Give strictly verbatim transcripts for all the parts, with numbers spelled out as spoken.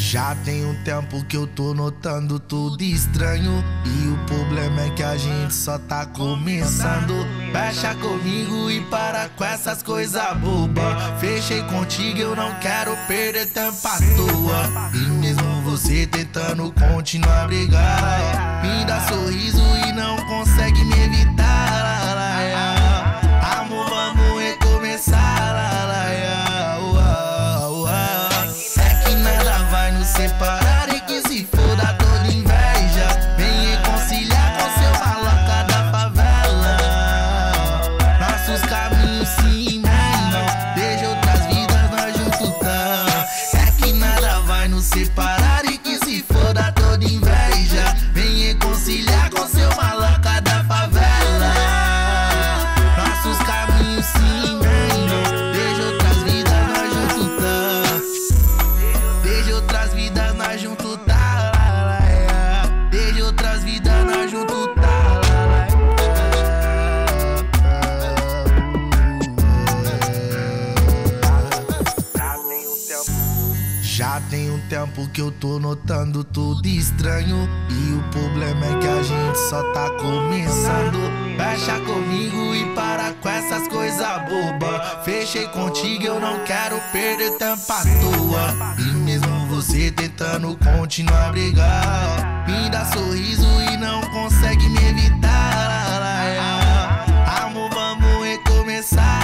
Já tem um tempo que eu tô notando tudo estranho, e o problema é que a gente só tá começando. Fecha comigo e para com essas coisas bobas. Fechei contigo, eu não quero perder tempo à toa. E mesmo você tentando continuar a brigar, me dá sorriso e não consegue me evitar. Amor, vamos recomeçar. Separar e que se foda toda inveja. Vem reconciliar com seu maloca da favela. Nossos caminhos se emendam, deixa outras vidas nós juntos tão. É que nada vai nos separar e que se foda toda inveja. Vem reconciliar com seu maloca da favela. Nossos caminhos se emendam, deixa outras vidas nós juntos tão. Deixa outras vidas nós junto tá, desde outras vidas nós junto tá. Já tem um tempo que eu tô notando tudo estranho, e o problema é que a gente só tá começando. Fecha comigo e para com essas coisas bobas. Fechei contigo, eu não quero perder tempo à toa. E mesmo você tentando continuar a brigar, me dá sorriso e não consegue me evitar. Amor, vamos recomeçar.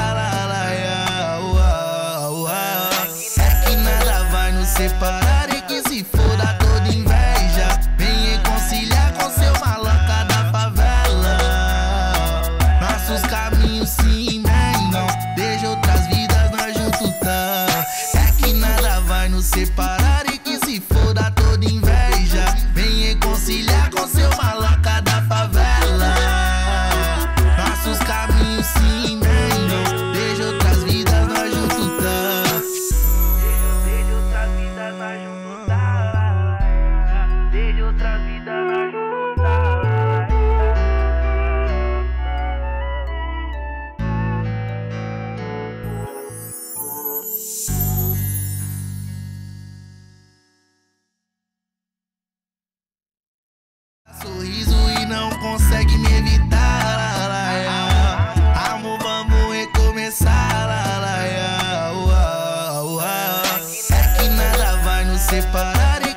É que nada vai nos separar e que se foda toda inveja. Vem reconciliar com seu maloca da favela. Nossos caminhos se emendam, deixa outras vidas nós juntos tão. É que nada vai nos separar e que se foda toda inveja. Vem reconciliar com seu maloca da favela. Nossos caminhos se emendam, deixa outras vidas nós juntos tão. Deixa outras vidas nós juntos tão. Deixa outras vidas nós juntos tão. Sorriso e não consegue me evitar. Amor, vamos recomeçar. É que nada vai nos separar.